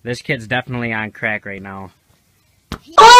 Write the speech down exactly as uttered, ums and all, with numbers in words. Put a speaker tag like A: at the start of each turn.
A: This kid's definitely on crack right now.
B: Oh!